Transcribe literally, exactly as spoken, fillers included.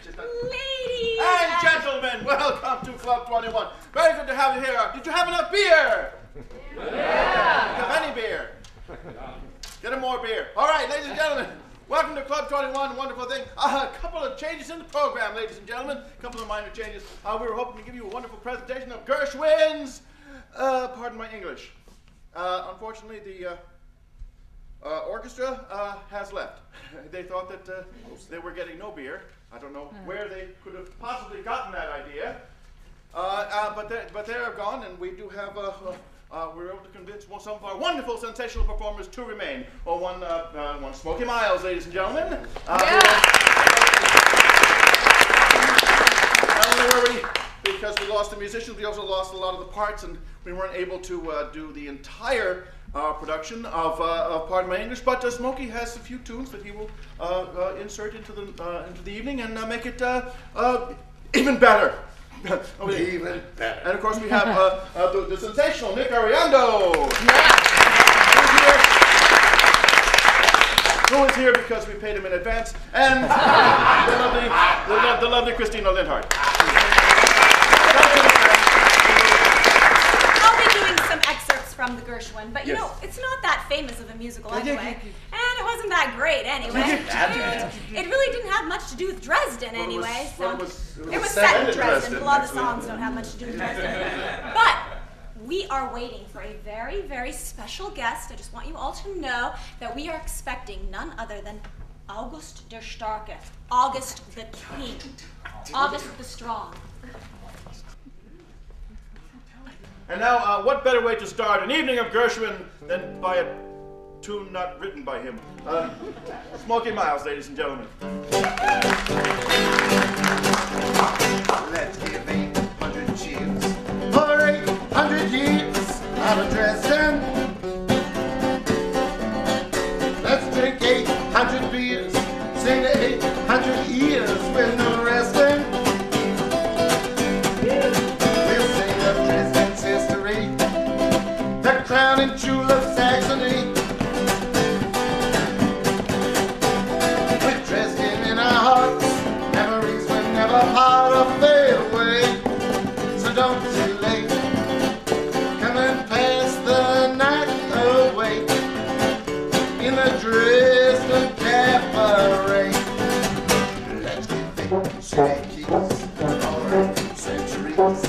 Ladies and gentlemen, welcome to Club twenty-one. Very good to have you here. Did you have enough beer? Yeah. Did you have any beer? Get him more beer. All right, ladies and gentlemen, welcome to Club twenty-one. Wonderful thing. Uh, a couple of changes in the program, ladies and gentlemen. A couple of minor changes. Uh, we were hoping to give you a wonderful presentation of Gershwin's, uh, pardon my English. Uh, unfortunately, the uh, uh, orchestra uh, has left. They thought that uh, they were getting no beer. I don't know where they could have possibly gotten that idea. Uh, uh, but, they, but they are gone, and we do have, uh, uh, uh, we were able to convince one, some of our wonderful, sensational performers to remain. Well, one, uh, uh, one Smokey Miles, ladies and gentlemen. Uh, yeah. Not only were we, because we lost the musicians, we also lost a lot of the parts, and we weren't able to uh, do the entire uh, production of, uh, of Pardon My English. But uh, Smokey has a few tunes that he will uh, uh, insert into the uh, into the evening and uh, make it uh, uh, even better. Even better. And of course we have uh, uh, the, the sensational Nick Ariondo. Yeah. Who is here because we paid him in advance, and the lovely, the, lo the lovely Christina Linhardt. I'll be doing some excerpts from the Gershwin, but you Yes. know, it's not that famous of a musical Yeah, yeah, anyway. yeah, And it wasn't that great anyway. Yeah. It really didn't have much to do with Dresden Well, it was- anyway. well, So it was- it was it was set set in in Dresden. Dresden, A lot of the actually. songs don't have much to do with Dresden. But we are waiting for a very, very special guest. I just want you all to know that we are expecting none other than August der Starke, August the King, August the Strong. And now, uh, what better way to start an evening of Gershwin than by a tune not written by him? Uh, Smokey Miles, ladies and gentlemen. Let's give eight hundred cheers for eight hundred years out of Dresden. Let's drink eight hundred beers, sing to eight hundred years with no resting. We'll sing of Dresden's history, the crowning jewel of Saxony. With Dresden in our hearts, memories will never part or fade away. So don't be late, come and pass the night away in the Dresden Cabaret. Let's give it city keys for centuries.